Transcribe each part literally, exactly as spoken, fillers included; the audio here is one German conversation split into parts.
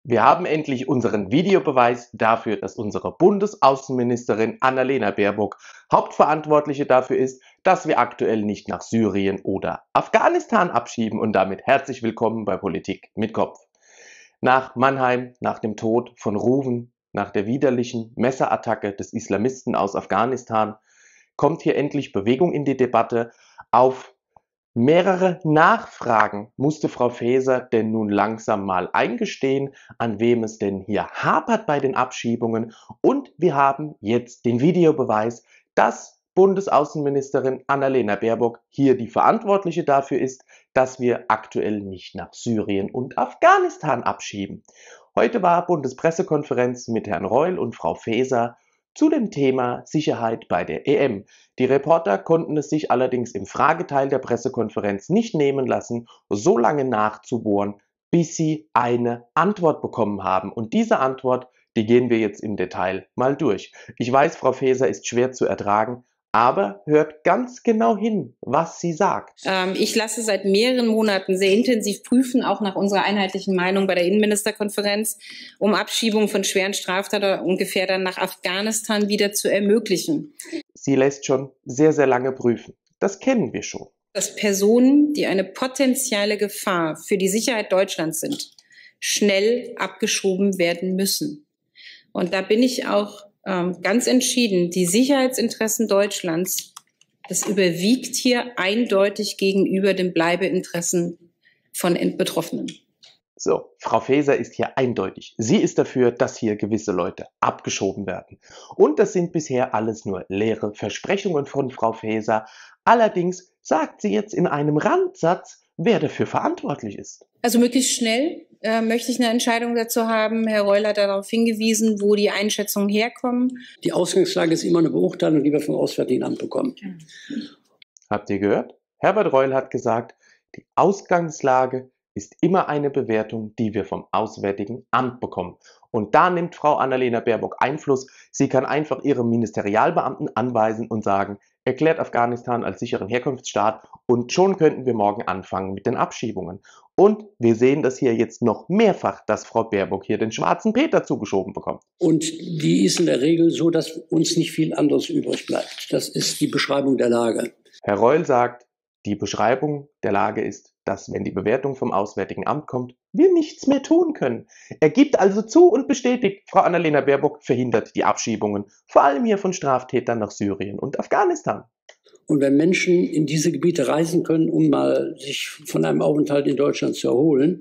Wir haben endlich unseren Videobeweis dafür, dass unsere Bundesaußenministerin Annalena Baerbock Hauptverantwortliche dafür ist, dass wir aktuell nicht nach Syrien oder Afghanistan abschieben, und damit herzlich willkommen bei Politik mit Kopf. Nach Mannheim, nach dem Tod von Ruven, nach der widerlichen Messerattacke des Islamisten aus Afghanistan kommt hier endlich Bewegung in die Debatte. Auf mehrere Nachfragen musste Frau Faeser denn nun langsam mal eingestehen, an wem es denn hier hapert bei den Abschiebungen. Und wir haben jetzt den Videobeweis, dass Bundesaußenministerin Annalena Baerbock hier die Verantwortliche dafür ist, dass wir aktuell nicht nach Syrien und Afghanistan abschieben. Heute war Bundespressekonferenz mit Herrn Reul und Frau Faeser zu dem Thema Sicherheit bei der E M. Die Reporter konnten es sich allerdings im Frageteil der Pressekonferenz nicht nehmen lassen, so lange nachzubohren, bis sie eine Antwort bekommen haben. Und diese Antwort, die gehen wir jetzt im Detail mal durch. Ich weiß, Frau Faeser ist schwer zu ertragen, aber hört ganz genau hin, was sie sagt. Ähm, ich lasse seit mehreren Monaten sehr intensiv prüfen, auch nach unserer einheitlichen Meinung bei der Innenministerkonferenz, um Abschiebung von schweren Straftätern und Gefährdern nach Afghanistan wieder zu ermöglichen. Sie lässt schon sehr, sehr lange prüfen. Das kennen wir schon. Dass Personen, die eine potenzielle Gefahr für die Sicherheit Deutschlands sind, schnell abgeschoben werden müssen. Und da bin ich auch ganz entschieden, die Sicherheitsinteressen Deutschlands, das überwiegt hier eindeutig gegenüber den Bleibeinteressen von Betroffenen. So, Frau Faeser ist hier eindeutig. Sie ist dafür, dass hier gewisse Leute abgeschoben werden. Und das sind bisher alles nur leere Versprechungen von Frau Faeser. Allerdings sagt sie jetzt in einem Randsatz, wer dafür verantwortlich ist. Also möglichst schnell äh, möchte ich eine Entscheidung dazu haben. Herr Reul hat darauf hingewiesen, wo die Einschätzungen herkommen. Die Ausgangslage ist immer eine Beurteilung, die wir vom Auswärtigen Amt bekommen. Habt ihr gehört? Herbert Reul hat gesagt, die Ausgangslage ist immer eine Bewertung, die wir vom Auswärtigen Amt bekommen. Und da nimmt Frau Annalena Baerbock Einfluss. Sie kann einfach ihre Ministerialbeamten anweisen und sagen, erklärt Afghanistan als sicheren Herkunftsstaat, und schon könnten wir morgen anfangen mit den Abschiebungen. Und wir sehen das hier jetzt noch mehrfach, dass Frau Baerbock hier den schwarzen Peter zugeschoben bekommt. Und die ist in der Regel so, dass uns nicht viel anderes übrig bleibt. Das ist die Beschreibung der Lage. Herr Reul sagt, die Beschreibung der Lage ist, dass, wenn die Bewertung vom Auswärtigen Amt kommt, wir nichts mehr tun können. Er gibt also zu und bestätigt, Frau Annalena Baerbock verhindert die Abschiebungen, vor allem hier von Straftätern nach Syrien und Afghanistan. Und wenn Menschen in diese Gebiete reisen können, um mal sich von einem Aufenthalt in Deutschland zu erholen,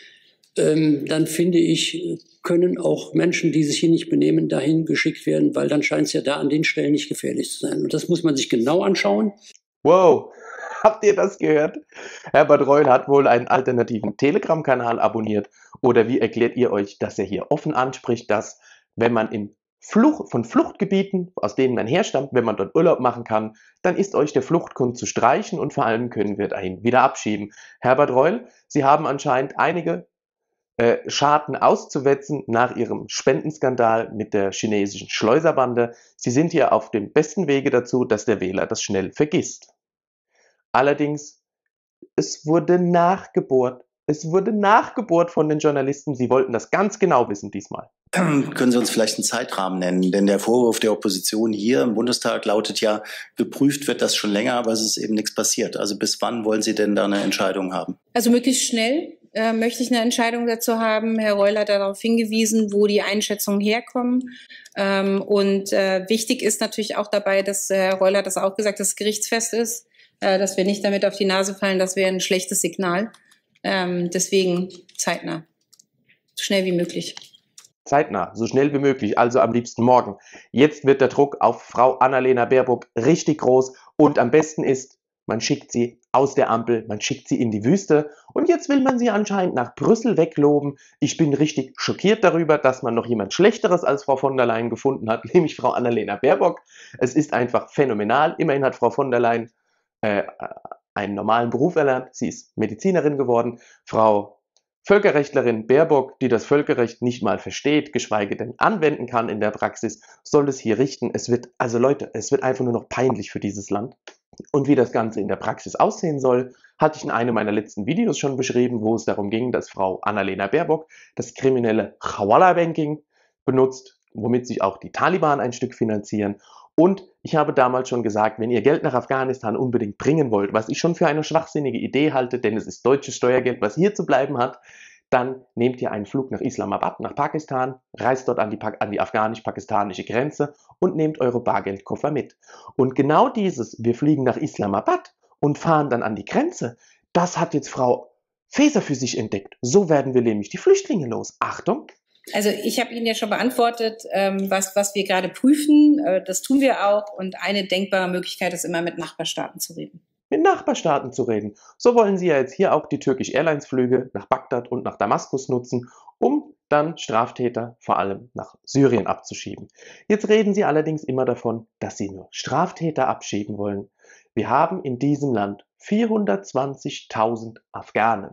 ähm, dann finde ich, können auch Menschen, die sich hier nicht benehmen, dahin geschickt werden, weil dann scheint es ja da an den Stellen nicht gefährlich zu sein. Und das muss man sich genau anschauen. Wow! Habt ihr das gehört? Herbert Reul hat wohl einen alternativen Telegram-Kanal abonniert. Oder wie erklärt ihr euch, dass er hier offen anspricht, dass, wenn man in Flucht, von Fluchtgebieten, aus denen man herstammt, wenn man dort Urlaub machen kann, dann ist euch der Fluchtgrund zu streichen und vor allem können wir dahin wieder abschieben. Herbert Reul, Sie haben anscheinend einige äh, Scharten auszuwetzen nach Ihrem Spendenskandal mit der chinesischen Schleuserbande. Sie sind hier auf dem besten Wege dazu, dass der Wähler das schnell vergisst. Allerdings, es wurde nachgebohrt. Es wurde nachgebohrt von den Journalisten. Sie wollten das ganz genau wissen diesmal. Können Sie uns vielleicht einen Zeitrahmen nennen? Denn der Vorwurf der Opposition hier im Bundestag lautet ja, geprüft wird das schon länger, aber es ist eben nichts passiert. Also bis wann wollen Sie denn da eine Entscheidung haben? Also möglichst schnell äh, möchte ich eine Entscheidung dazu haben. Herr Reul hat darauf hingewiesen, wo die Einschätzungen herkommen. Ähm, und äh, wichtig ist natürlich auch dabei, dass Herr Reul hat das auch gesagt, dass es gerichtsfest ist, dass wir nicht damit auf die Nase fallen, das wäre ein schlechtes Signal. Ähm, deswegen zeitnah, so schnell wie möglich. Zeitnah, so schnell wie möglich, also am liebsten morgen. Jetzt wird der Druck auf Frau Annalena Baerbock richtig groß und am besten ist, man schickt sie aus der Ampel, man schickt sie in die Wüste und jetzt will man sie anscheinend nach Brüssel wegloben. Ich bin richtig schockiert darüber, dass man noch jemand Schlechteres als Frau von der Leyen gefunden hat, nämlich Frau Annalena Baerbock. Es ist einfach phänomenal. Immerhin hat Frau von der Leyen Äh, einen normalen Beruf erlernt. Sie ist Medizinerin geworden. Frau Völkerrechtlerin Baerbock, die das Völkerrecht nicht mal versteht, geschweige denn anwenden kann in der Praxis, soll es hier richten. Es wird, also Leute, es wird einfach nur noch peinlich für dieses Land. Und wie das Ganze in der Praxis aussehen soll, hatte ich in einem meiner letzten Videos schon beschrieben, wo es darum ging, dass Frau Annalena Baerbock das kriminelle Hawala-Banking benutzt, womit sich auch die Taliban ein Stück finanzieren. Und ich habe damals schon gesagt, wenn ihr Geld nach Afghanistan unbedingt bringen wollt, was ich schon für eine schwachsinnige Idee halte, denn es ist deutsches Steuergeld, was hier zu bleiben hat, dann nehmt ihr einen Flug nach Islamabad, nach Pakistan, reist dort an die, an die afghanisch-pakistanische Grenze und nehmt eure Bargeldkoffer mit. Und genau dieses, wir fliegen nach Islamabad und fahren dann an die Grenze, das hat jetzt Frau Faeser für sich entdeckt. So werden wir nämlich die Flüchtlinge los. Achtung! Also ich habe Ihnen ja schon beantwortet, ähm, was, was wir gerade prüfen. Äh, das tun wir auch. Und eine denkbare Möglichkeit ist immer, mit Nachbarstaaten zu reden. Mit Nachbarstaaten zu reden. So wollen sie ja jetzt hier auch die Turkish Airlines Flüge nach Bagdad und nach Damaskus nutzen, um dann Straftäter vor allem nach Syrien abzuschieben. Jetzt reden sie allerdings immer davon, dass sie nur Straftäter abschieben wollen. Wir haben in diesem Land vierhundertzwanzigtausend Afghanen,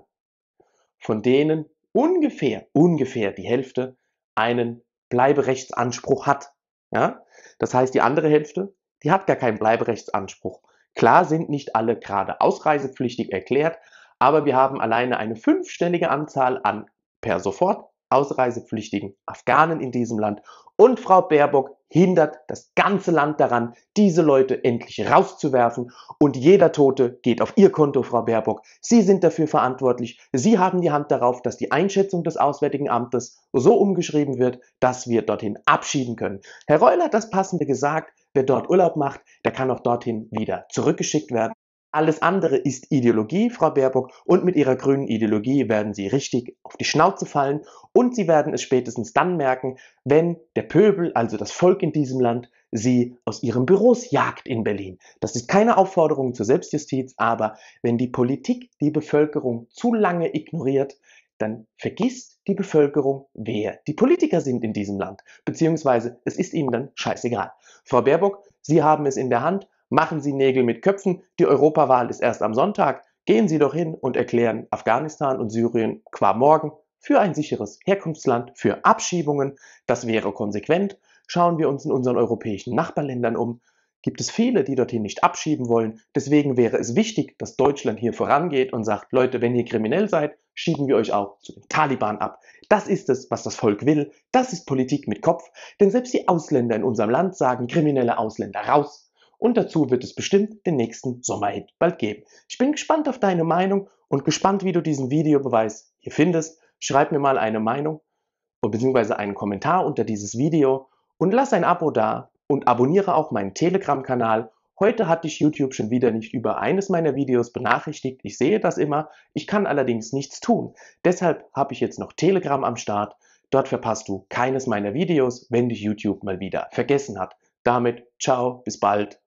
von denen ungefähr, ungefähr die Hälfte einen Bleiberechtsanspruch hat. Ja? Das heißt, die andere Hälfte, die hat gar keinen Bleiberechtsanspruch. Klar sind nicht alle gerade ausreisepflichtig erklärt, aber wir haben alleine eine fünfstellige Anzahl an per sofort ausreisepflichtigen Afghanen in diesem Land. Und Frau Baerbock hindert das ganze Land daran, diese Leute endlich rauszuwerfen. Und jeder Tote geht auf Ihr Konto, Frau Baerbock. Sie sind dafür verantwortlich. Sie haben die Hand darauf, dass die Einschätzung des Auswärtigen Amtes so umgeschrieben wird, dass wir dorthin abschieben können. Herr Reul hat das Passende gesagt. Wer dort Urlaub macht, der kann auch dorthin wieder zurückgeschickt werden. Alles andere ist Ideologie, Frau Baerbock, und mit ihrer grünen Ideologie werden sie richtig auf die Schnauze fallen und sie werden es spätestens dann merken, wenn der Pöbel, also das Volk in diesem Land, sie aus ihren Büros jagt in Berlin. Das ist keine Aufforderung zur Selbstjustiz, aber wenn die Politik die Bevölkerung zu lange ignoriert, dann vergisst die Bevölkerung, wer die Politiker sind in diesem Land, beziehungsweise es ist ihnen dann scheißegal. Frau Baerbock, Sie haben es in der Hand. Machen Sie Nägel mit Köpfen, die Europawahl ist erst am Sonntag. Gehen Sie doch hin und erklären Afghanistan und Syrien qua morgen für ein sicheres Herkunftsland, für Abschiebungen. Das wäre konsequent. Schauen wir uns in unseren europäischen Nachbarländern um. Gibt es viele, die dorthin nicht abschieben wollen. Deswegen wäre es wichtig, dass Deutschland hier vorangeht und sagt, Leute, wenn ihr kriminell seid, schieben wir euch auch zu den Taliban ab. Das ist es, was das Volk will. Das ist Politik mit Kopf. Denn selbst die Ausländer in unserem Land sagen, kriminelle Ausländer raus. Und dazu wird es bestimmt den nächsten Sommerhit bald geben. Ich bin gespannt auf deine Meinung und gespannt, wie du diesen Videobeweis hier findest. Schreib mir mal eine Meinung bzw. einen Kommentar unter dieses Video und lass ein Abo da und abonniere auch meinen Telegram-Kanal. Heute hat dich YouTube schon wieder nicht über eines meiner Videos benachrichtigt. Ich sehe das immer, ich kann allerdings nichts tun. Deshalb habe ich jetzt noch Telegram am Start. Dort verpasst du keines meiner Videos, wenn dich YouTube mal wieder vergessen hat. Damit, ciao, bis bald.